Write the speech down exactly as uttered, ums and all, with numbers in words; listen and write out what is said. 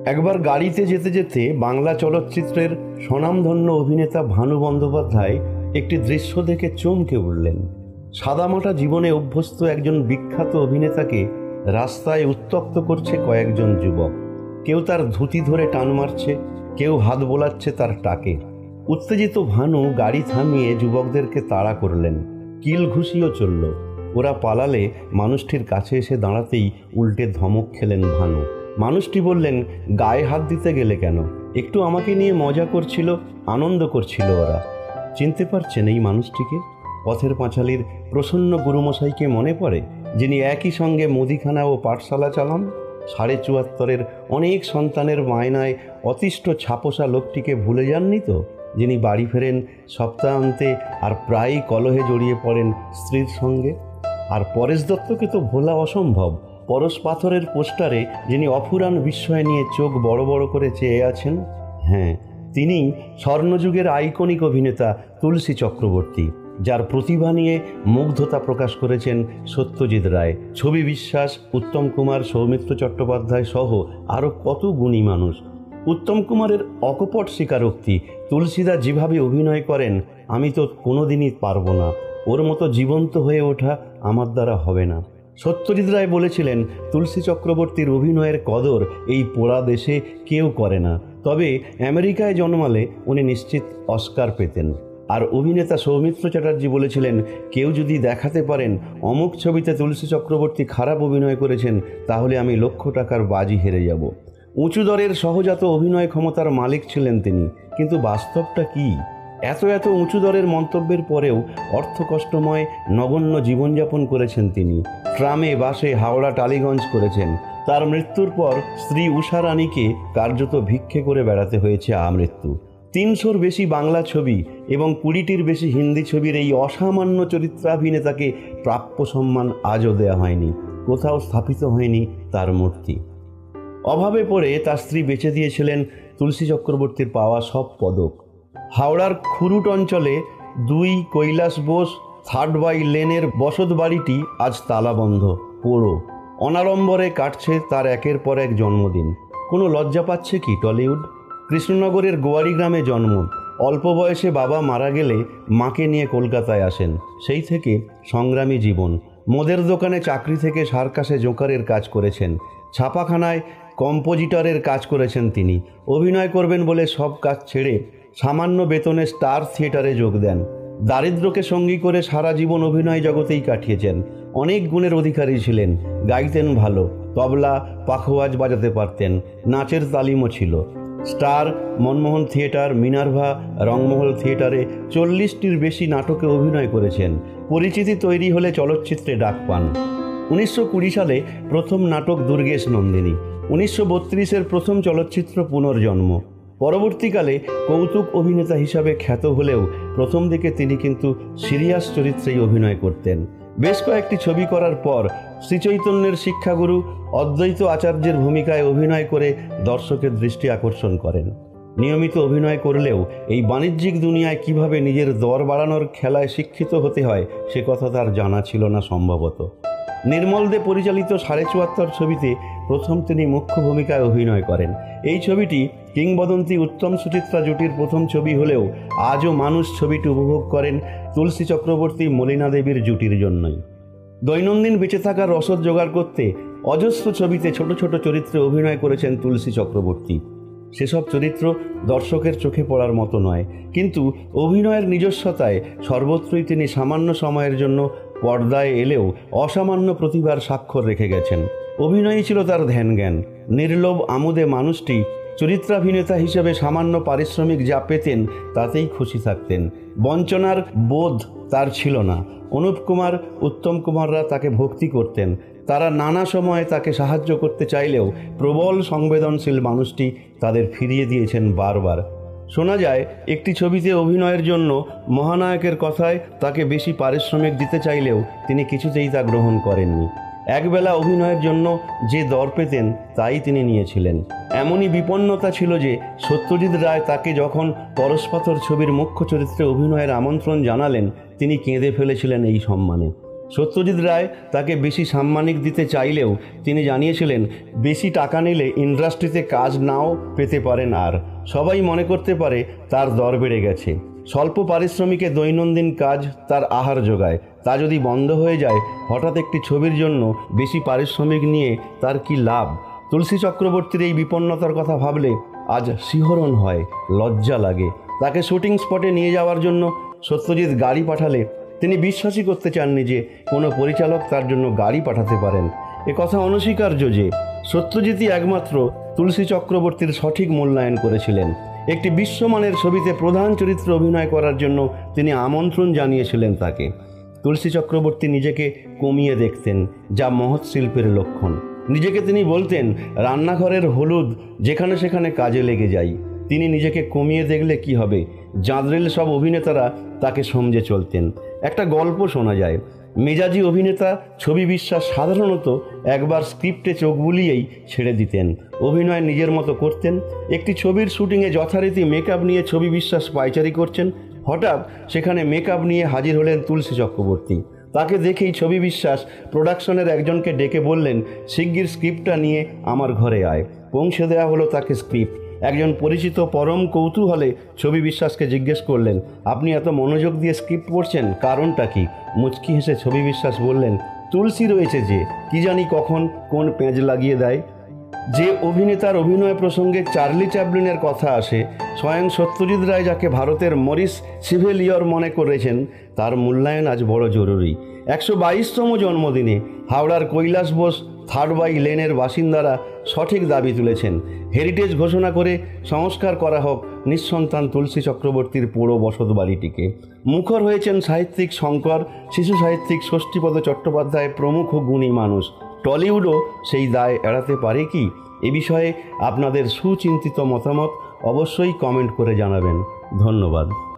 একবার গাড়িতে যেতে যেতে বাংলা চলচ্চিত্রের স্বনামধন্য অভিনেতা ভানু বন্দ্যোপাধ্যায় একটি দৃশ্য দেখে চমকে উঠলেন। সাদামাটা জীবনে অভ্যস্ত একজন বিখ্যাত অভিনেতাকে রাস্তায় উত্ত্যক্ত করছে কয়েকজন যুবক। কেউ তার ধুতি ধরে টান মারছে, কেউ হাত বোলাচ্ছে তার টাকে। উত্তেজিত ভানু গাড়ি থামিয়ে যুবকদেরকে তাড়া করলেন। কিল ঘুষিও চলল। ওরা পালালে মানুষটির কাছে এসে দাঁড়াতেই উল্টে ধমক খেলেন ভানু। মানুষটি বললেন, গায়ে হাত দিতে গেলে কেন? একটু আমাকে নিয়ে মজা করছিল, আনন্দ করছিল ওরা। চিনতে পারছেন এই মানুষটিকে? পথের পাঁচালীর প্রসন্ন গুরুমশাইকে মনে পড়ে, যিনি একই সঙ্গে মুদিখানা ও পাঠশালা চালান? সাড়ে চুয়াত্তরের অনেক সন্তানের মায়নায় অতিষ্ঠ ছাপোষা লোকটিকে ভুলে যাননি তো? যিনি বাড়ি ফেরেন সপ্তাহান্তে আর প্রায়ই কলহে জড়িয়ে পড়েন স্ত্রীর সঙ্গে। আর পরেশ দত্তকে তো ভোলা অসম্ভব। পরশ পাথরের পোস্টারে যিনি অফুরান বিস্ময় নিয়ে চোখ বড় বড় করে চেয়ে আছেন। হ্যাঁ, তিনি স্বর্ণযুগের আইকনিক অভিনেতা তুলসী চক্রবর্তী, যার প্রতিভা নিয়ে মুগ্ধতা প্রকাশ করেছেন সত্যজিৎ রায়, ছবি বিশ্বাস, উত্তম কুমার, সৌমিত্র চট্টোপাধ্যায় সহ আরও কত গুণী মানুষ। উত্তম কুমারের অকপট স্বীকারোক্তি, তুলসীদা যেভাবে অভিনয় করেন আমি তো কোনোদিনই পারবো না, ওর মতো জীবন্ত হয়ে ওঠা আমার দ্বারা হবে না। সত্যজিৎ রায় বলেছিলেন, তুলসী চক্রবর্তীর অভিনয়ের কদর এই পোড়া দেশে কেউ করে না, তবে আমেরিকায় জন্মালে উনি নিশ্চিত অস্কার পেতেন। আর অভিনেতা সৌমিত্র চ্যাটার্জি বলেছিলেন, কেউ যদি দেখাতে পারেন অমুক ছবিতে তুলসী চক্রবর্তী খারাপ অভিনয় করেছেন, তাহলে আমি লক্ষ টাকার বাজি হেরে যাব। উঁচু দরের সহজাত অভিনয় ক্ষমতার মালিক ছিলেন তিনি, কিন্তু বাস্তবটা কী? এত এত উঁচু দরের মন্তব্যের পরেও অর্থকষ্টময় নগণ্য জীবনযাপন করেছেন তিনি। ট্রামে, বাসে হাওড়া টালিগঞ্জ করেছেন। তার মৃত্যুর পর স্ত্রী উষা রানীকে কার্যত ভিক্ষে করে বেড়াতে হয়েছে আমৃত্যু। তিনশোর বেশি বাংলা ছবি এবং কুড়িটির বেশি হিন্দি ছবির এই অসামান্য চরিত্রাভিনেতাকে প্রাপ্য সম্মান আজও দেয়া হয়নি। কোথাও স্থাপিত হয়নি তার মূর্তি। অভাবে পড়ে তার স্ত্রী বেচে দিয়েছিলেন তুলসী চক্রবর্তীর পাওয়া সব পদক। হাওড়ার খুরুট অঞ্চলে দুই কৈলাস বোস থার্ড বাই লেনের বসত বাড়িটি আজ তালাবন্ধ, পোড়ো। অনাড়ম্বরে কাটছে তার একের পর এক জন্মদিন। কোনো লজ্জা পাচ্ছে কি টলিউড? কৃষ্ণনগরের গোয়ারি গ্রামে জন্ম। অল্প বয়সে বাবা মারা গেলে মাকে নিয়ে কলকাতায় আসেন। সেই থেকে সংগ্রামী জীবন। মদের দোকানে চাকরি থেকে সার্কাসে জোকারের কাজ করেছেন। ছাপাখানায় কম্পোজিটরের কাজ করেছেন তিনি। অভিনয় করবেন বলে সব কাজ ছেড়ে সামান্য বেতনে স্টার থিয়েটারে যোগ দেন। দারিদ্র্যকে সঙ্গী করে সারা জীবন অভিনয় জগতেই কাটিয়েছেন। অনেক গুণের অধিকারী ছিলেন। গাইতেন ভালো, তবলা, পাখোয়াজ বাজাতে পারতেন, নাচের তালিমও ছিল। Star, Manmohan theatre, Minerva, Rangmahal থিয়েটারে চল্লিশটির বেশি নাটকে অভিনয় করেছেন। পরিচিতি তৈরি হলে চলচ্চিত্রে ডাক পান। উনিশশো কুড়ি সালে প্রথম নাটক দুর্গেশ নন্দিনী। উনিশশো বত্রিশের প্রথম চলচ্চিত্র পুনর্জন্ম। পরবর্তীকালে কৌতুক অভিনেতা হিসাবে খ্যাত হলেও প্রথম দিকে তিনি কিন্তু সিরিয়াস চরিত্রেই অভিনয় করতেন। বেশ কয়েকটি ছবি করার পর শ্রীচৈতন্যের শিক্ষাগুরু অদ্বৈত আচার্যের ভূমিকায় অভিনয় করে দর্শকের দৃষ্টি আকর্ষণ করেন। নিয়মিত অভিনয় করলেও এই বাণিজ্যিক দুনিয়ায় কিভাবে নিজের দর বাড়ানোর খেলায় শিক্ষিত হতে হয় সে কথা তার জানা ছিল না সম্ভবত। নির্মল দে পরিচালিত সাড়ে চুয়াত্তর ছবিতে প্রথম তিনি মুখ্য ভূমিকায় অভিনয় করেন। এই ছবিটি কিংবদন্তি উত্তম সুচিত্রা জুটির প্রথম ছবি হলেও আজও মানুষ ছবিটি উপভোগ করেন তুলসী চক্রবর্তী মলিনা দেবীর জুটির জন্যই। দৈনন্দিন বেঁচে থাকার রসদ জোগাড় করতে অজস্র ছবিতে ছোট ছোট চরিত্রে অভিনয় করেছেন তুলসী চক্রবর্তী। সেসব চরিত্র দর্শকের চোখে পড়ার মতো নয়, কিন্তু অভিনয়ের নিজস্বতায় সর্বত্রই তিনি সামান্য সময়ের জন্য পর্দায় এলেও অসামান্য প্রতিভার স্বাক্ষর রেখে গেছেন। অভিনয়ই ছিল তার ধ্যান জ্ঞান। নির্লোভ আমোদে মানুষটি চরিত্রাভিনেতা হিসেবে সামান্য পারিশ্রমিক যা পেতেন তাতেই খুশি থাকতেন। বঞ্চনার বোধ তার ছিল না। অনুপ কুমার, উত্তম কুমাররা তাকে ভক্তি করতেন। তারা নানা সময়ে তাকে সাহায্য করতে চাইলেও প্রবল সংবেদনশীল মানুষটি তাদের ফিরিয়ে দিয়েছেন বারবার। শোনা যায় একটি ছবিতে অভিনয়ের জন্য মহানায়কের কথায় তাকে বেশি পারিশ্রমিক দিতে চাইলেও তিনি কিছুতেই তা গ্রহণ করেননি। একবেলা অভিনয়ের জন্য যে দর পেতেন তাই তিনি নিয়েছিলেন। এমনই বিপন্নতা ছিল যে সত্যজিৎ রায় তাকে যখন পরশ পাথর ছবির মুখ্য চরিত্রে অভিনয়ের আমন্ত্রণ জানালেন তিনি কেঁদে ফেলেছিলেন এই সম্মানে। সত্যজিৎ রায় তাকে বেশি সাম্মানিক দিতে চাইলেও তিনি জানিয়েছিলেন বেশি টাকা নিলে ইন্ডাস্ট্রিতে কাজ নাও পেতে পারেন, আর সবাই মনে করতে পারে তার দর বেড়ে গেছে। স্বল্প পারিশ্রমিকে দৈনন্দিন কাজ তার আহার যোগায়, তা যদি বন্ধ হয়ে যায় হঠাৎ একটি ছবির জন্য বেশি পারিশ্রমিক নিয়ে তার কি লাভ? তুলসী চক্রবর্তীর এই বিপন্নতার কথা ভাবলে আজ শিহরণ হয়, লজ্জা লাগে। তাকে শুটিং স্পটে নিয়ে যাওয়ার জন্য সত্যজিৎ গাড়ি পাঠালে তিনি বিশ্বাসই করতে চাননি যে কোনো পরিচালক তার জন্য গাড়ি পাঠাতে পারেন। এ কথা অনস্বীকার্য যে সত্যজিৎই একমাত্র তুলসী চক্রবর্তীর সঠিক মূল্যায়ন করেছিলেন। একটি বিশ্বমানের ছবিতে প্রধান চরিত্রে অভিনয় করার জন্য তিনি আমন্ত্রণ জানিয়েছিলেন তাকে। তুলসী চক্রবর্তী নিজেকে কমিয়ে দেখতেন, যা মহৎ শিল্পের লক্ষণ। নিজেকে তিনি বলতেন, রান্নাঘরের হলুদ যেখানে সেখানে কাজে লেগে যাই। তিনি নিজেকে কমিয়ে দেখলে কি হবে? জাঁদরেল সব অভিনেতারা তাকে সমঝে চলতেন। একটা গল্প শোনা যায়, মেজাজি অভিনেতা ছবি বিশ্বাস সাধারণত একবার স্ক্রিপ্টে চোখ বুলিয়েই ছেড়ে দিতেন, অভিনয় নিজের মতো করতেন। একটি ছবির শুটিংয়ে যথারীতি মেকআপ নিয়ে ছবি বিশ্বাস পায়চারি করছেন, হঠাৎ সেখানে মেকআপ নিয়ে হাজির হলেন তুলসী চক্রবর্তী। তাকে দেখেই ছবি বিশ্বাস প্রোডাকশনের একজনকে ডেকে বললেন, শিগগির স্ক্রিপ্টটা নিয়ে আমার ঘরে আয়। পৌঁছে দেওয়া হলো তাকে স্ক্রিপ্ট। একজন পরিচিত পরম কৌতূহলে ছবি বিশ্বাসকে জিজ্ঞেস করলেন, আপনি এত মনোযোগ দিয়ে স্ক্রিপ্ট পড়ছেন, কারণটা কি? মুচকি হেসে ছবি বিশ্বাস বললেন, তুলসী রয়েছে যে, কি জানি কখন কোন পেঁচ লাগিয়ে দেয়। যে অভিনেতার অভিনয় প্রসঙ্গে চার্লি চ্যাপলিনের কথা আসে, স্বয়ং সত্যজিৎ রায় যাকে ভারতের মরিস সিভেলিয়র মনে করেছেন, তার মূল্যায়ন আজ বড় জরুরি। একশো বাইশতম জন্মদিনে হাওড়ার কৈলাস বোস থার্ড বাই লেনের বাসিন্দারা সঠিক দাবি তুলেছেন, হেরিটেজ ঘোষণা করে সংস্কার করা হোক নিঃসন্তান তুলসী চক্রবর্তীর পুরো বসত বাড়িটিকে। মুখর হয়েছেন সাহিত্যিক শঙ্কর, শিশু সাহিত্যিক ষষ্ঠীপদ চট্টোপাধ্যায় প্রমুখ গুণী মানুষ। টলিউডও সেই দায় এড়াতে পারে কি? এ বিষয়ে আপনাদের সুচিন্তিত মতামত অবশ্যই কমেন্ট করে জানাবেন। ধন্যবাদ।